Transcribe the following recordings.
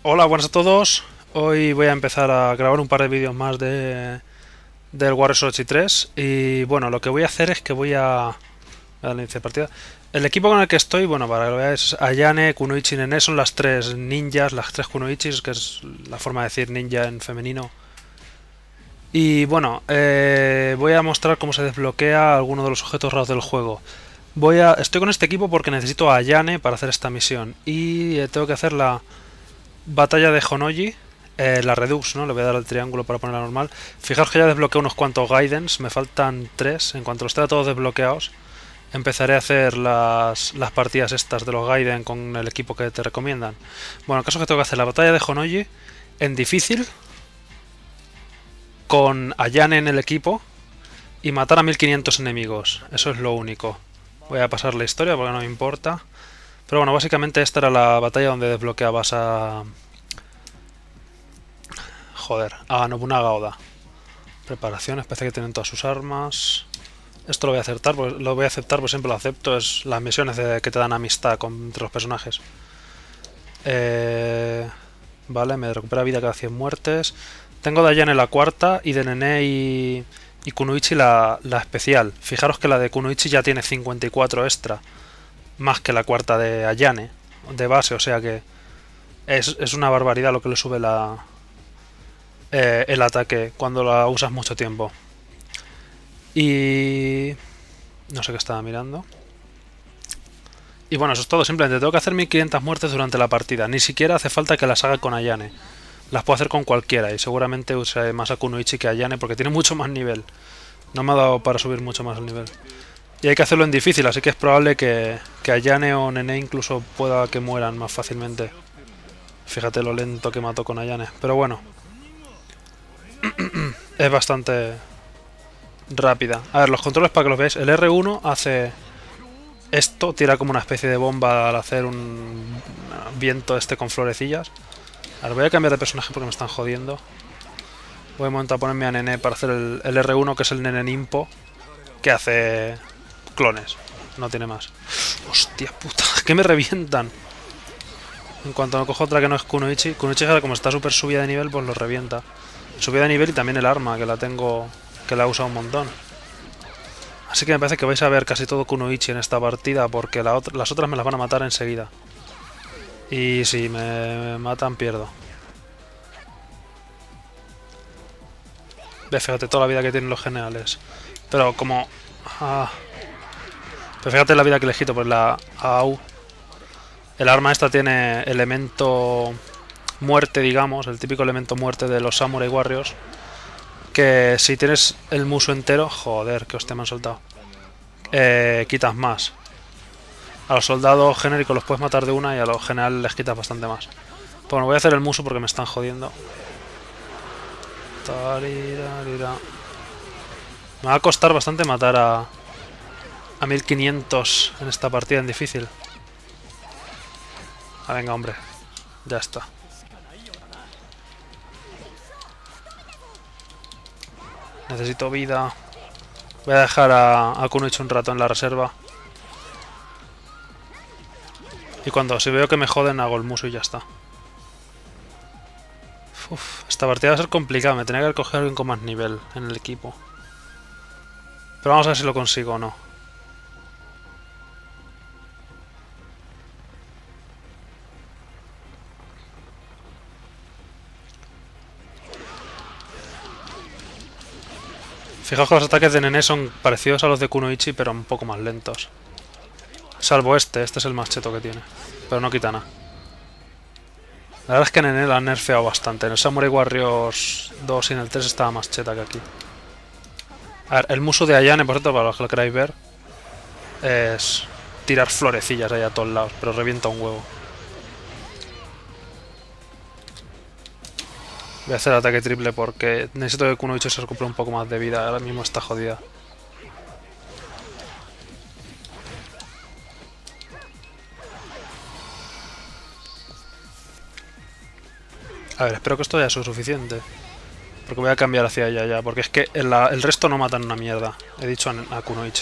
Hola, buenas a todos. Hoy voy a empezar a grabar un par de vídeos más del Warriors 83 y bueno, lo que voy a hacer es que voy a darle inicio de partida. El equipo con el que estoy, bueno, para que lo veáis, Ayane, Kunoichi y Nene son las tres ninjas, las tres Kunoichis, que es la forma de decir ninja en femenino. Y bueno, voy a mostrar cómo se desbloquea alguno de los objetos raros del juego. Estoy con este equipo porque necesito a Ayane para hacer esta misión y tengo que hacer la batalla de Honoji, la Redux, ¿no? Le voy a dar al triángulo para ponerla normal. Fijaos que ya desbloqueo unos cuantos Guidance, me faltan 3. En cuanto los tenga todos desbloqueados, empezaré a hacer las partidas estas de los Gaiden con el equipo que te recomiendan. Bueno, el caso es que tengo que hacer la batalla de Honoji en difícil, con Ayane en el equipo, y matar a 1500 enemigos. Eso es lo único. Voy a pasar la historia porque no me importa. Pero bueno, básicamente esta era la batalla donde desbloqueabas a... Joder, a Nobunaga Oda. Preparación, parece que tienen todas sus armas. Esto lo voy a aceptar, porque siempre lo acepto. Es las misiones que te dan amistad entre los personajes. Vale, me recupera vida cada 100 muertes. Tengo de Ayane la cuarta y de Nene y Kunoichi la especial. Fijaros que la de Kunoichi ya tiene 54 extra. Más que la cuarta de Ayane, de base, o sea que es una barbaridad lo que le sube el ataque cuando la usas mucho tiempo. Y... no sé qué estaba mirando. Y bueno, eso es todo. Simplemente tengo que hacer 1500 muertes durante la partida. Ni siquiera hace falta que las haga con Ayane. Las puedo hacer con cualquiera y seguramente use más a Kunoichi que a Ayane porque tiene mucho más nivel. No me ha dado para subir mucho más el nivel. Y hay que hacerlo en difícil, así que es probable que Ayane o Nene incluso pueda que mueran más fácilmente. Fíjate lo lento que mató con Ayane. Pero bueno. Es bastante rápida. A ver, los controles para que los veáis. El R1 hace esto, tira como una especie de bomba al hacer un viento con florecillas. A ver, voy a cambiar de personaje porque me están jodiendo. Voy a montar a ponerme a Nene para hacer el R1, que es el Nene Nimpo, que hace clones. No tiene más. Hostia puta, que me revientan. En cuanto me cojo otra que no es Kunoichi, ahora como está súper subida de nivel, pues lo revienta. Subida de nivel y también el arma, que la tengo, que la he usado un montón. Así que me parece que vais a ver casi todo Kunoichi en esta partida, porque las otras me las van a matar enseguida. Y si me matan, pierdo. Ve, fíjate toda la vida que tienen los generales. Pero como... pero fíjate la vida que le quito, pues la AU. El arma esta tiene elemento muerte, digamos, el típico elemento muerte de los Samurai Warriors. Que si tienes el muso entero, joder, que hostia me han soltado. Quitas más. A los soldados genéricos los puedes matar de una y a los generales les quitas bastante más. Pues bueno, voy a hacer el muso porque me están jodiendo. Me va a costar bastante matar a 1500 en esta partida en difícil. Ah, venga, hombre. Ya está. Necesito vida. Voy a dejar a Kunoichi un rato en la reserva. Y si veo que me joden, hago el muso y ya está. Uf, esta partida va a ser complicada. Me tenía que haber cogido a alguien con más nivel en el equipo. Pero vamos a ver si lo consigo o no. Fijaos que los ataques de Nene son parecidos a los de Kunoichi, pero un poco más lentos. Salvo este es el más cheto que tiene. Pero no quita nada. La verdad es que Nene la han nerfeado bastante. En el Samurai Warriors 2 y en el 3 estaba más cheta que aquí. A ver, el muso de Ayane, por cierto, para los que lo queráis ver, es tirar florecillas ahí a todos lados, pero revienta un huevo. Voy a hacer el ataque triple porque necesito que Kunoichi se recupere un poco más de vida. Ahora mismo está jodida. A ver, espero que esto ya sea suficiente. Porque voy a cambiar hacia allá ya. Porque es que el resto no matan una mierda. He dicho a Kunoichi.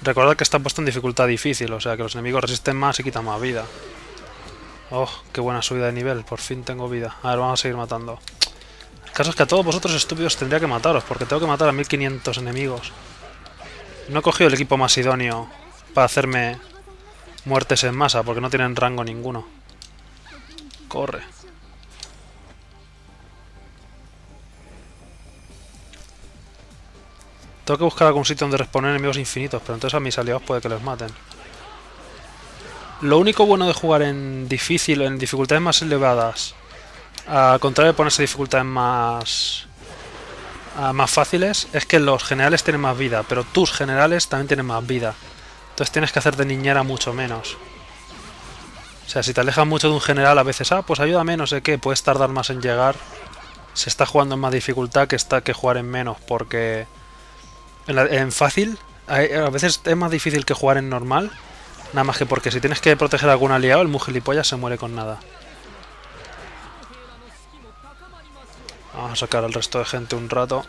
Recordad que está puesto en dificultad difícil, o sea que los enemigos resisten más y quitan más vida. Oh, qué buena subida de nivel, por fin tengo vida. A ver, vamos a seguir matando. El caso es que a todos vosotros estúpidos tendría que mataros, porque tengo que matar a 1500 enemigos. No he cogido el equipo más idóneo para hacerme muertes en masa, porque no tienen rango ninguno. Corre. Tengo que buscar algún sitio donde respawnen enemigos infinitos, pero entonces a mis aliados puede que les maten. Lo único bueno de jugar en difícil, en dificultades más elevadas, al contrario de ponerse dificultades más fáciles, es que los generales tienen más vida, pero tus generales también tienen más vida. Entonces tienes que hacer de niñera mucho menos. O sea, si te alejas mucho de un general a veces, pues ayúdame, no sé qué, puedes tardar más en llegar. Se está jugando en más dificultad que jugar en menos, porque en fácil a veces es más difícil que jugar en normal. Nada más que porque si tienes que proteger a algún aliado, el muy gilipollas se muere con nada. Vamos a sacar al resto de gente un rato.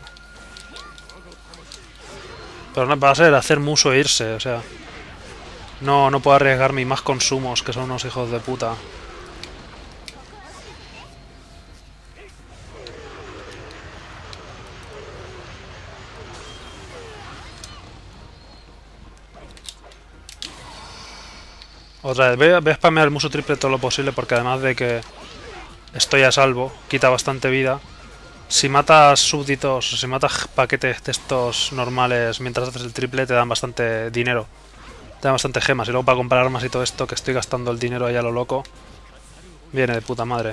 Pero no va a ser hacer muso e irse, o sea. No puedo arriesgarme y más consumos, que son unos hijos de puta. Otra vez, voy a spamear el muso triple todo lo posible, porque además de que estoy a salvo, quita bastante vida. Si matas súbditos, si matas paquetes de estos normales mientras haces el triple, te dan bastante dinero. Te dan bastante gemas. Y luego para comprar armas y todo esto, que estoy gastando el dinero ahí a lo loco, viene de puta madre.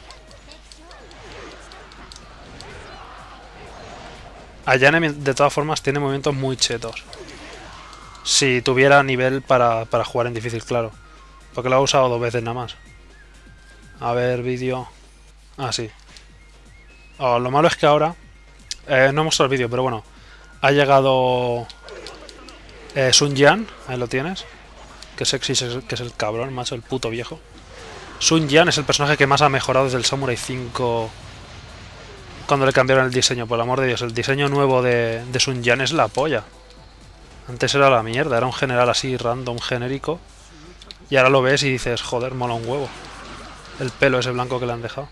Ayane, de todas formas, tiene movimientos muy chetos. Si tuviera nivel para jugar en difícil, claro. Porque lo he usado 2 veces nada más. A ver, vídeo. Ah, sí. Oh, lo malo es que ahora... no he mostrado el vídeo, pero bueno. Ha llegado... Sun Jian, ahí lo tienes. Que sexy, que es el cabrón, macho, el puto viejo. Sun Jian es el personaje que más ha mejorado desde el Samurai 5... Cuando le cambiaron el diseño, por el amor de Dios. El diseño nuevo de Sun Jian es la polla. Antes era la mierda, era un general así random, genérico. Y ahora lo ves y dices, joder, mola un huevo. El pelo ese blanco que le han dejado.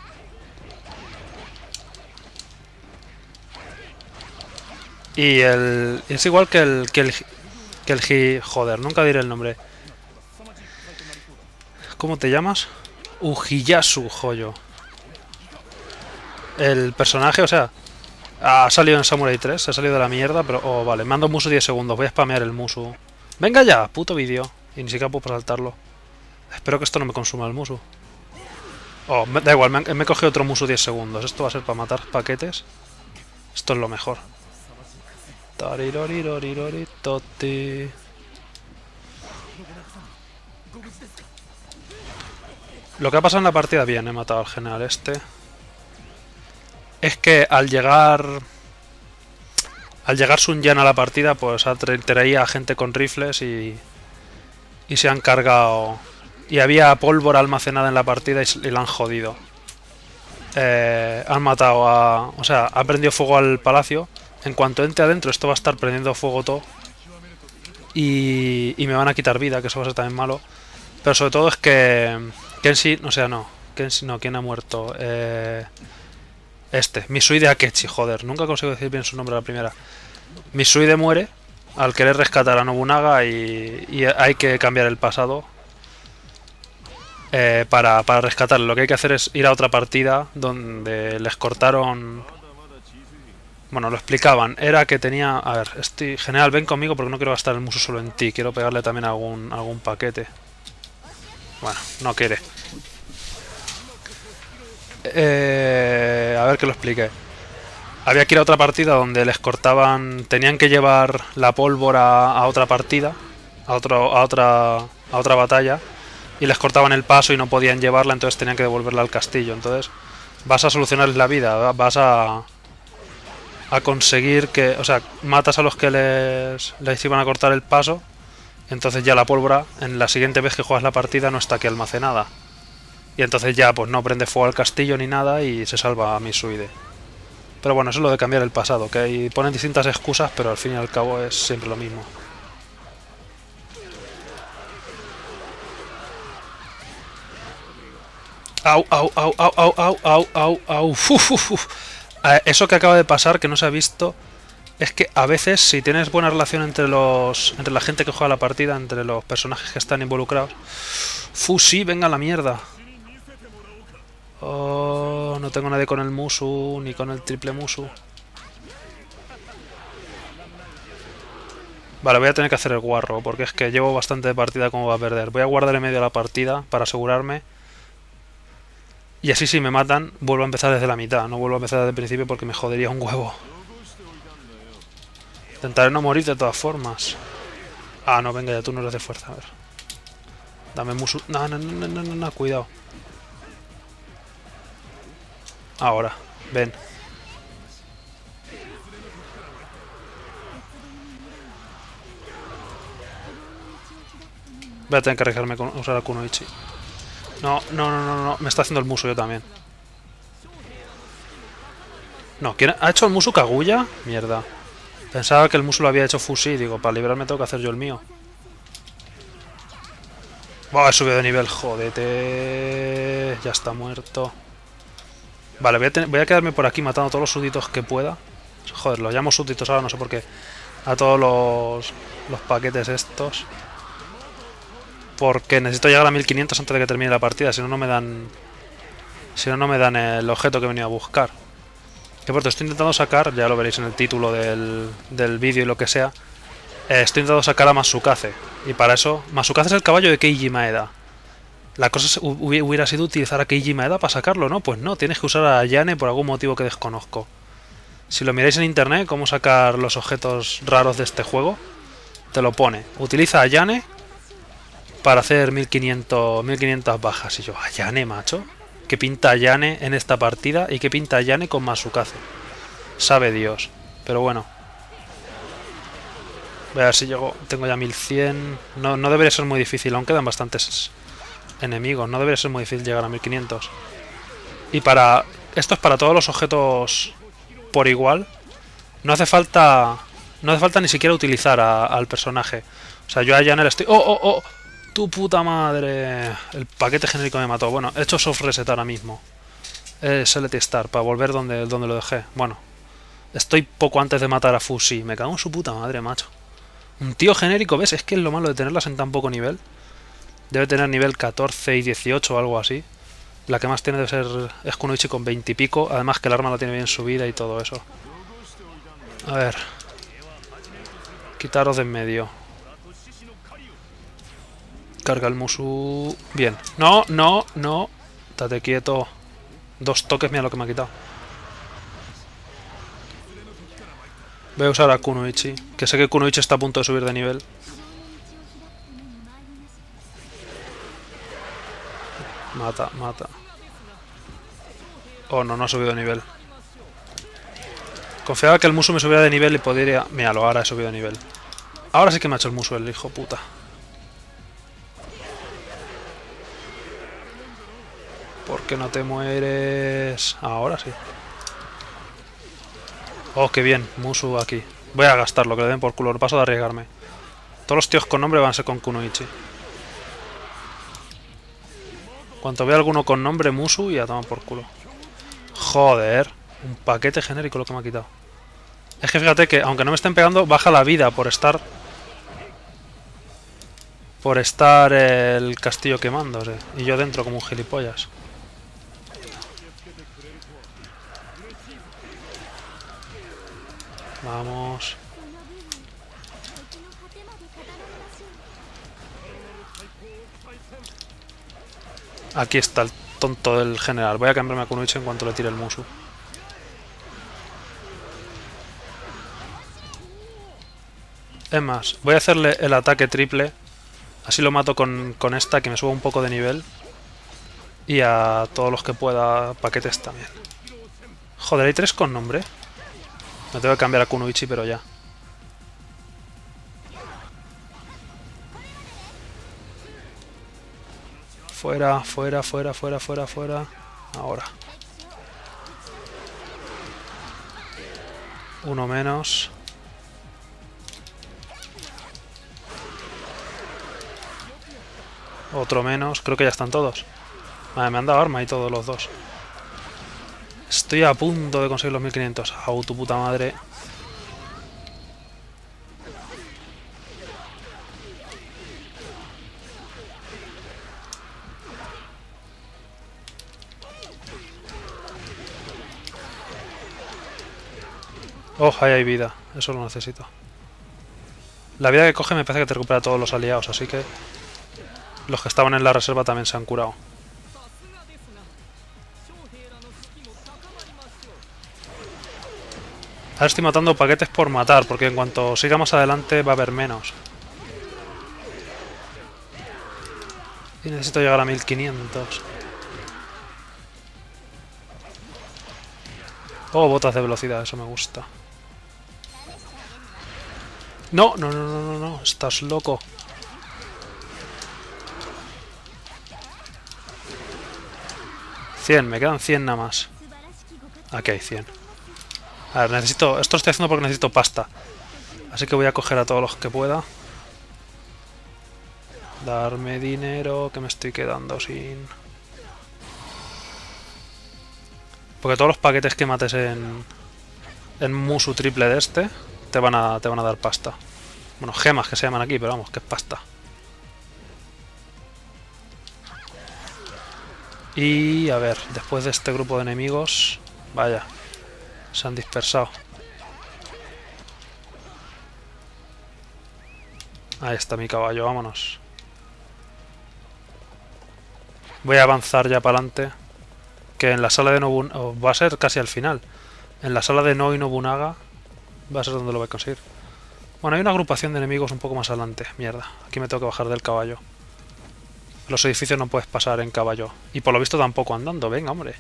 Y es igual que el joder, nunca diré el nombre. ¿Cómo te llamas? Ujiyasu, joyo. El personaje, o sea, ha salido en Samurai 3, ha salido de la mierda, pero... Oh, vale, mando Musu 10 segundos, voy a spamear el Musu. ¡Venga ya! Puto vídeo. Y ni siquiera puedo saltarlo. Espero que esto no me consuma el Musu. Oh, da igual, me he cogido otro Musu 10 segundos. Esto va a ser para matar paquetes. Esto es lo mejor. Lo que ha pasado en la partida, bien, he matado al general este. Es que al llegar Sun Jian a la partida, pues traía gente con rifles y se han cargado. Y había pólvora almacenada en la partida y la han jodido. Han matado a... O sea, han prendido fuego al palacio. En cuanto entre adentro, esto va a estar prendiendo fuego todo. Y me van a quitar vida, que eso va a ser también malo. Pero sobre todo es que Kenshi... O sea, no. Kenshi no, ¿quién ha muerto? Misuide Akechi, joder. Nunca consigo decir bien su nombre a la primera. Misuide muere al querer rescatar a Nobunaga y hay que cambiar el pasado. Para rescatarlo. Lo que hay que hacer es ir a otra partida donde les cortaron... Bueno, lo explicaban. Era que tenía... A ver, general, ven conmigo porque no quiero gastar el muso solo en ti. Quiero pegarle también algún paquete. Bueno, no quiere. A ver que lo explique. Había que ir a otra partida donde les cortaban... Tenían que llevar la pólvora a otra partida. A otra batalla. Y les cortaban el paso y no podían llevarla, entonces tenían que devolverla al castillo. Entonces vas a solucionarles la vida, vas a conseguir que... O sea, matas a los que les iban a cortar el paso. Entonces ya la pólvora, en la siguiente vez que juegas la partida, no está aquí almacenada. Y entonces ya pues no prende fuego al castillo ni nada y se salva a Misuide. Pero bueno, eso es lo de cambiar el pasado, que ahí ponen distintas excusas, pero al fin y al cabo es siempre lo mismo. Au, au, au, au, au, au, au, au, au. Uf, uf, uf. Eso que acaba de pasar, que no se ha visto, es que a veces si tienes buena relación entre la gente que juega la partida, entre los personajes que están involucrados. Sí, venga la mierda. Oh, no tengo nadie con el Musu, ni con el triple Musu. Vale, voy a tener que hacer el guarro, porque es que llevo bastante de partida como va a perder. Voy a guardar en medio de la partida para asegurarme. Y así si me matan, vuelvo a empezar desde la mitad. No vuelvo a empezar desde el principio porque me jodería un huevo. Intentaré no morir de todas formas. Ah, no, venga, ya tú no eres de fuerza. A ver. Dame Musu. No, no, no, no, no, no, cuidado. Ahora, ven. Voy a tener que arriesgarme con usar a Kunoichi. No, no, no, no, no. Me está haciendo el Musu yo también. No, ¿quién ha hecho el Musu Kaguya? Mierda. Pensaba que el Musu lo había hecho Fushi. Digo, para librarme tengo que hacer yo el mío. Oh, he subido de nivel, jodete. Ya está muerto. Vale, voy a quedarme por aquí matando a todos los súbditos que pueda. Joder, los llamo súbditos ahora, no sé por qué. A todos los paquetes estos. Porque necesito llegar a 1500 antes de que termine la partida, si no, no me dan... Si no, no me dan el objeto que he venido a buscar. Que por cierto, estoy intentando sacar, ya lo veréis en el título del vídeo y lo que sea. Estoy intentando sacar a Masukaze. Y para eso, Masukaze es el caballo de Keiji Maeda. La cosa hubiera sido utilizar a Keiji Maeda para sacarlo, ¿no? Pues no, tienes que usar a Yane por algún motivo que desconozco. Si lo miráis en internet, cómo sacar los objetos raros de este juego, te lo pone. Utiliza a Yane para hacer 1500 bajas. Y yo, ¿a Yane, macho? ¿Qué pinta Yane en esta partida? ¿Y qué pinta Yane con Masukaze? Sabe Dios. Pero bueno. Voy a ver si llego. Tengo ya 1100. No debería ser muy difícil, aún quedan bastantes enemigos. No debería ser muy difícil llegar a 1500. Y para... Esto es para todos los objetos por igual. No hace falta... No hace falta ni siquiera utilizar al personaje. O sea, yo a Yane le estoy... ¡Oh, oh, oh! ¡Tu puta madre! El paquete genérico me mató. Bueno, he hecho soft reset ahora mismo. Select Start, para volver donde lo dejé. Bueno. Estoy poco antes de matar a Fushi. Me cago en su puta madre, macho. Un tío genérico, ¿ves? Es que es lo malo de tenerlas en tan poco nivel. Debe tener nivel 14 y 18 o algo así. La que más tiene debe ser es Kunoichi con 20 y pico. Además que el arma la tiene bien subida y todo eso. A ver. Quitaros de en medio. Carga el Musu. Bien. No, no, no. Estate quieto. 2 toques, mira lo que me ha quitado. Voy a usar a Kunoichi. Que sé que Kunoichi está a punto de subir de nivel. Mata, mata. Oh, no, no ha subido de nivel. Confiaba que el Musu me subiera de nivel y podría... Míralo, ahora he subido de nivel. Ahora sí que me ha hecho el Musu el hijo puta. ¿Por qué no te mueres? Ahora sí. Oh, qué bien, Musu aquí. Voy a gastarlo, que le den por culo. Paso de arriesgarme. Todos los tíos con nombre van a ser con Kunoichi. Cuanto vea alguno con nombre Musu, y a tomar por culo. Joder, un paquete genérico lo que me ha quitado. Es que fíjate que, aunque no me estén pegando, baja la vida por estar... Por estar el castillo quemándose. Y yo dentro como un gilipollas. Vamos. Aquí está el tonto del general. Voy a cambiarme a Kunoichi en cuanto le tire el Musu. Es más, voy a hacerle el ataque triple. Así lo mato con esta, que me suba un poco de nivel. Y a todos los que pueda, paquetes también. Joder, hay 3 con nombre. Me tengo que cambiar a Kunoichi, pero ya. Fuera, fuera, fuera, fuera, fuera, fuera. Ahora. Uno menos. Otro menos. Creo que ya están todos. Vale, me han dado arma y todos los dos. Estoy a punto de conseguir los 1500. ¡Au, tu puta madre! Oh, ahí hay vida. Eso lo necesito. La vida que coge me parece que te recupera a todos los aliados, así que... Los que estaban en la reserva también se han curado. Ahora estoy matando paquetes por matar, porque en cuanto siga más adelante va a haber menos. Y necesito llegar a 1500. Oh, botas de velocidad, eso me gusta. No, no, no, no, no, no, estás loco. Me quedan 100 nada más. Aquí hay 100. A ver, necesito... Esto lo estoy haciendo porque necesito pasta. Así que voy a coger a todos los que pueda. Darme dinero, que me estoy quedando sin... Porque todos los paquetes que mates en Musu triple de este te van a dar pasta. Bueno, gemas que se llaman aquí, pero vamos, que es pasta. Y a ver, después de este grupo de enemigos... Vaya, se han dispersado. Ahí está mi caballo, vámonos. Voy a avanzar ya para adelante. Que en la sala de Nobunaga... va a ser casi al final. En la sala de Noi Nobunaga va a ser donde lo voy a conseguir. Bueno, hay una agrupación de enemigos un poco más adelante. Mierda, aquí me tengo que bajar del caballo. Los edificios no puedes pasar en caballo. Y por lo visto tampoco andando. Venga, hombre.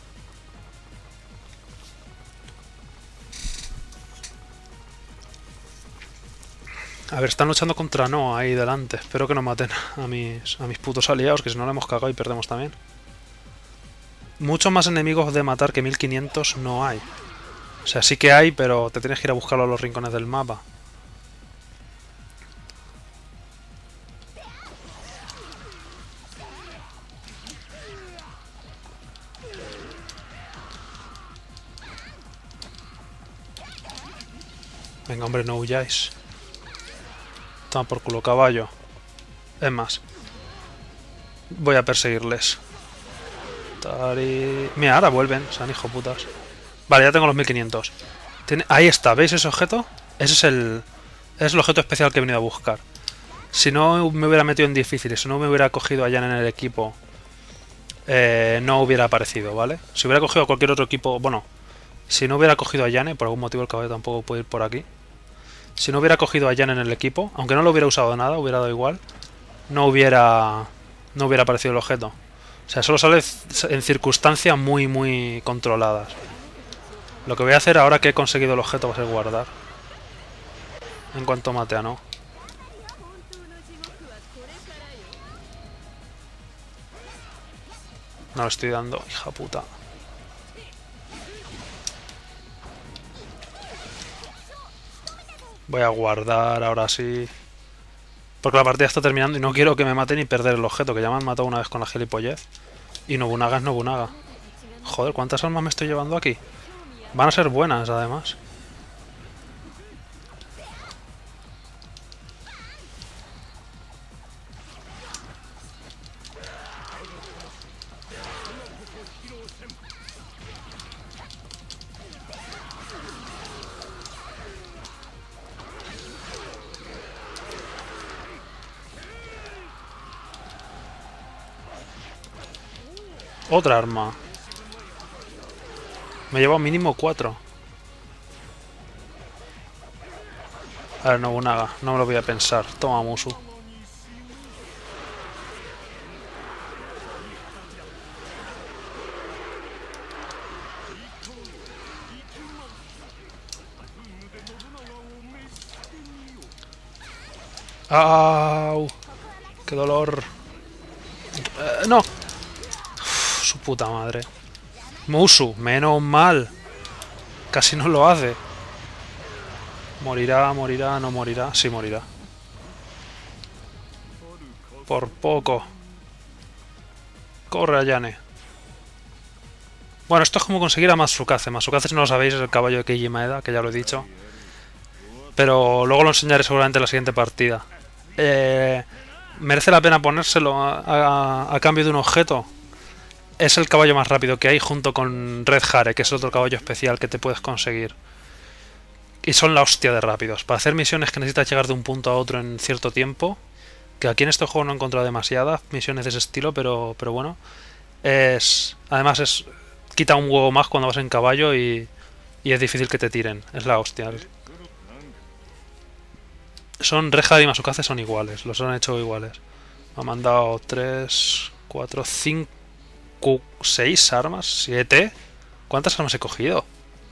A ver, están luchando contra No ahí delante. Espero que no maten a mis putos aliados, que si no le hemos cagado y perdemos también. Muchos más enemigos de matar que 1500 no hay. O sea, sí que hay, pero te tienes que ir a buscarlo a los rincones del mapa. Venga, hombre, no huyáis. Toma por culo, caballo. Es más, voy a perseguirles. Mira, ahora vuelven, sean hijo putas. Vale, ya tengo los 1500. Ahí está, ¿veis ese objeto? Ese es el objeto especial que he venido a buscar. Si no me hubiera metido en difíciles, si no me hubiera cogido a Jan en el equipo, no hubiera aparecido, ¿vale? Si hubiera cogido a cualquier otro equipo... Bueno, si no hubiera cogido a Yane, por algún motivo el caballo tampoco puede ir por aquí. Si no hubiera cogido a Yane en el equipo, aunque no lo hubiera usado nada, hubiera dado igual, no hubiera aparecido el objeto. O sea, solo sale en circunstancias muy, muy controladas. Lo que voy a hacer ahora que he conseguido el objeto va a ser guardar. En cuanto mate a No. No lo estoy dando, hija puta. Voy a guardar ahora sí. Porque la partida está terminando y no quiero que me maten y perder el objeto, que ya me han matado una vez con la gilipollez. Y Nobunaga es Nobunaga. Joder, ¿cuántas almas me estoy llevando aquí? Van a ser buenas, además. Otra arma. Me llevo mínimo 4. A ver, Nobunaga, no me lo voy a pensar. Toma, Musu. ¡Au! ¡Qué dolor! ¡No! Uf, su puta madre. Musu, menos mal. Casi no lo hace. Morirá, morirá, no morirá. Sí, morirá. Por poco. Corre, Ayane. Bueno, esto es como conseguir a Matsukaze. Matsukaze, si no lo sabéis, es el caballo de Keiji Maeda, que ya lo he dicho. Pero luego lo enseñaré seguramente en la siguiente partida. Merece la pena ponérselo a cambio de un objeto. Es el caballo más rápido que hay junto con Red Hare, que es otro caballo especial que te puedes conseguir. Y son la hostia de rápidos. Para hacer misiones que necesitas llegar de un punto a otro en cierto tiempo, que aquí en este juego no he encontrado demasiadas misiones de ese estilo, pero bueno. Además quita un huevo más cuando vas en caballo y es difícil que te tiren. Es la hostia. Red Hare y Matsukaze son iguales, los han hecho iguales. Me han mandado 3, 4, 5, 6 armas, 7. ¿Cuántas armas he cogido?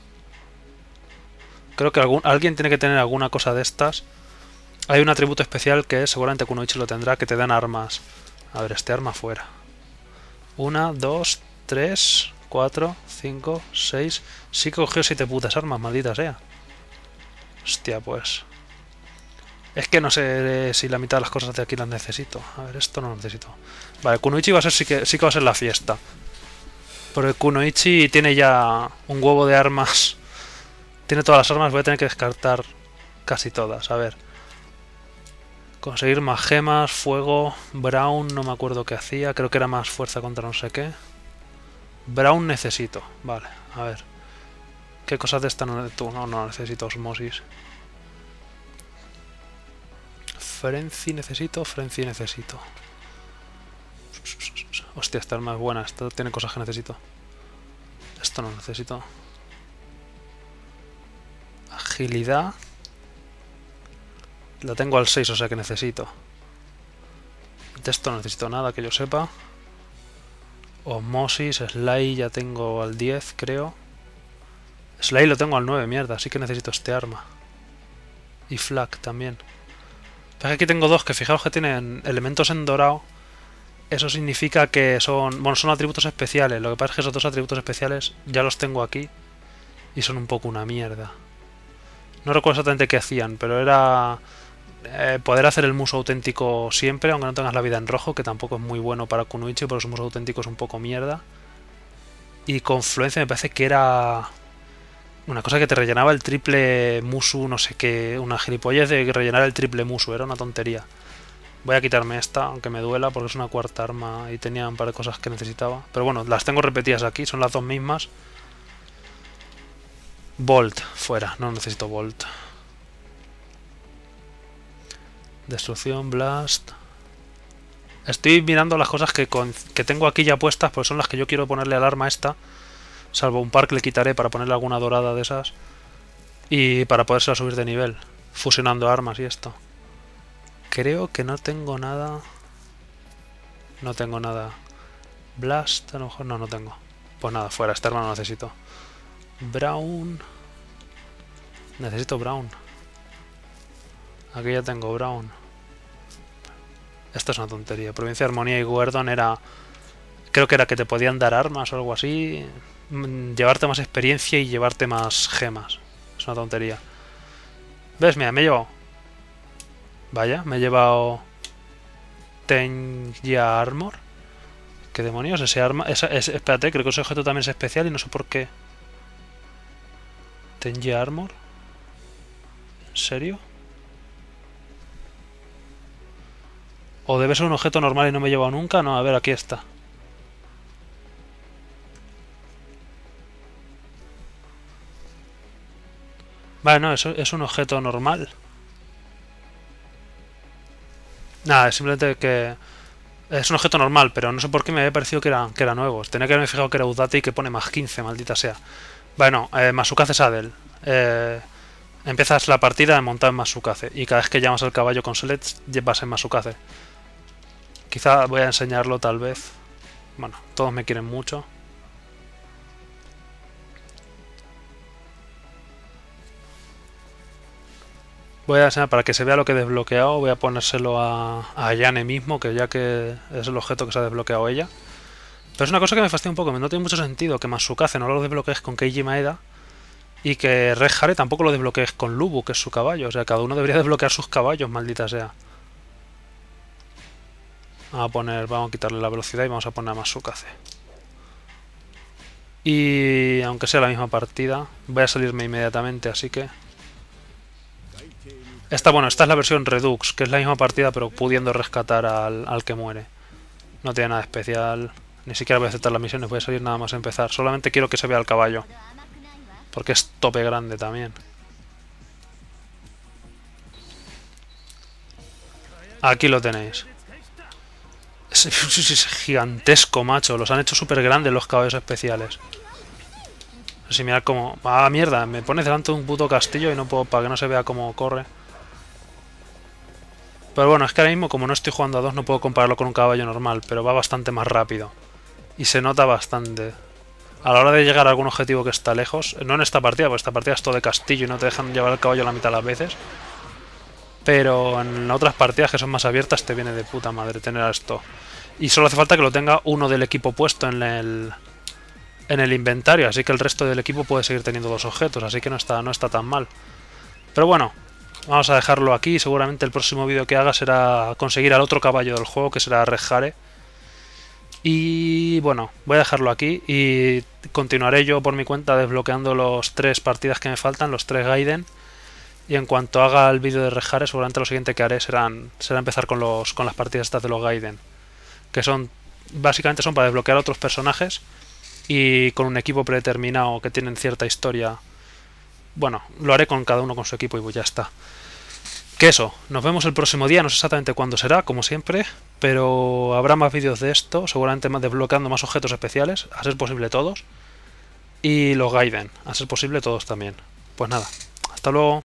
Creo que alguien tiene que tener alguna cosa de estas. Hay un atributo especial que seguramente Kunoichi lo tendrá, que te dan armas. A ver, este arma fuera. 1, 2, 3, 4, 5, 6. Sí que he cogido 7 putas armas, maldita sea. Hostia, pues. Es que no sé si la mitad de las cosas de aquí las necesito. A ver, esto no lo necesito. Vale, Kunoichi va a ser sí que va a ser la fiesta. Porque Kunoichi tiene ya un huevo de armas. Tiene todas las armas, voy a tener que descartar casi todas. A ver. Conseguir más gemas, fuego, Brown, no me acuerdo qué hacía. Creo que era más fuerza contra no sé qué. Brown necesito. Vale, a ver. ¿Qué cosas de esta no necesito? Osmosis. Frenzy necesito. Hostia, esta arma es buena. Esto tiene cosas que necesito. Esto no necesito. Agilidad. La tengo al 6, o sea que necesito. De esto no necesito nada que yo sepa. Osmosis, Sly ya tengo al 10, creo. Sly lo tengo al 9, mierda, así que necesito este arma. Y Flak también. Pero aquí tengo dos que fijaos que tienen elementos en dorado. Eso significa que son atributos especiales. Lo que pasa es que esos dos atributos especiales ya los tengo aquí. Y son un poco una mierda. No recuerdo exactamente qué hacían, pero era poder hacer el muso auténtico siempre, aunque no tengas la vida en rojo, que tampoco es muy bueno para Kunoichi, porque su muso auténtico es un poco mierda. Y Confluencia me parece que era una cosa que te rellenaba el triple musu, no sé qué, una gilipollez de rellenar el triple musu, era una tontería. Voy a quitarme esta, aunque me duela, porque es una cuarta arma y tenía un par de cosas que necesitaba. Pero bueno, las tengo repetidas aquí, son las dos mismas. Bolt, fuera, no necesito Bolt. Destrucción, Blast. Estoy mirando las cosas que tengo aquí ya puestas, porque son las que yo quiero ponerle al arma esta. Salvo un par que le quitaré para ponerle alguna dorada de esas. Y para podérsela subir de nivel, fusionando armas y esto. Creo que no tengo nada. No tengo nada. Blast, a lo mejor no tengo. Pues nada, fuera, esta arma no necesito. Brown. Necesito Brown. Aquí ya tengo Brown. Esto es una tontería. Provincia de Armonía y Guerdon era... Creo que era que te podían dar armas o algo así. Llevarte más experiencia y llevarte más gemas. Es una tontería. ¿Ves? Mira, me he llevado... Vaya, me he llevado... Tenja Armor. ¿Qué demonios? Ese arma... espérate, creo que ese objeto también es especial y no sé por qué. Tenja Armor. ¿En serio? ¿O debe ser un objeto normal y no me he llevado nunca? No, a ver, aquí está. Vale, no, eso es un objeto normal. Nada, es simplemente que... Es un objeto normal, pero no sé por qué me había parecido que era nuevo. Tenía que haberme fijado que era Udate y que pone más 15, maldita sea. Bueno, Masukaze Saddle. Empiezas la partida montado en Masukaze. Y cada vez que llamas al caballo con Select, vas en Masukaze. Quizá voy a enseñarlo tal vez. Bueno, todos me quieren mucho. Voy a enseñar para que se vea lo que he desbloqueado. Voy a ponérselo a Ayane mismo, que ya que es el objeto que se ha desbloqueado ella. Pero es una cosa que me fastidia un poco. No tiene mucho sentido que Matsukaze no lo desbloquees con Keiji Maeda y que Red Hare tampoco lo desbloquees con Lubu, que es su caballo. O sea, cada uno debería desbloquear sus caballos, maldita sea. Vamos a quitarle la velocidad y vamos a poner a Masukase. Y aunque sea la misma partida, voy a salirme inmediatamente, así que... esta es la versión Redux, que es la misma partida pero pudiendo rescatar al que muere. No tiene nada especial, ni siquiera voy a aceptar las misiones, voy a salir nada más a empezar. Solamente quiero que se vea el caballo, porque es tope grande también. Aquí lo tenéis. Es gigantesco, macho. Los han hecho súper grandes los caballos especiales. Así, mirad cómo... ¡ah, mierda! Me pone delante de un puto castillo y no puedo... para que no se vea cómo corre. Pero bueno, es que ahora mismo, como no estoy jugando a 2, no puedo compararlo con un caballo normal, pero va bastante más rápido. Y se nota bastante. A la hora de llegar a algún objetivo que está lejos, no en esta partida, porque esta partida es todo de castillo y no te dejan llevar el caballo la mitad de las veces. Pero en otras partidas que son más abiertas te viene de puta madre tener esto. Y solo hace falta que lo tenga uno del equipo puesto en el inventario, así que el resto del equipo puede seguir teniendo 2 objetos, así que no está tan mal. Pero bueno, vamos a dejarlo aquí. Seguramente el próximo vídeo que haga será conseguir al otro caballo del juego, que será Rejhare. Y bueno, voy a dejarlo aquí y continuaré yo por mi cuenta desbloqueando los 3 partidas que me faltan, los 3 Gaiden. Y en cuanto haga el vídeo de Rejhare, seguramente lo siguiente que haré será empezar con las partidas estas de los Gaiden, que básicamente son para desbloquear otros personajes y con un equipo predeterminado que tienen cierta historia. Bueno, lo haré con cada uno con su equipo y pues ya está. Que eso, nos vemos el próximo día, no sé exactamente cuándo será, como siempre, pero habrá más vídeos de esto, seguramente más desbloqueando más objetos especiales, a ser posible todos, y los Gaiden, a ser posible todos también. Pues nada, hasta luego.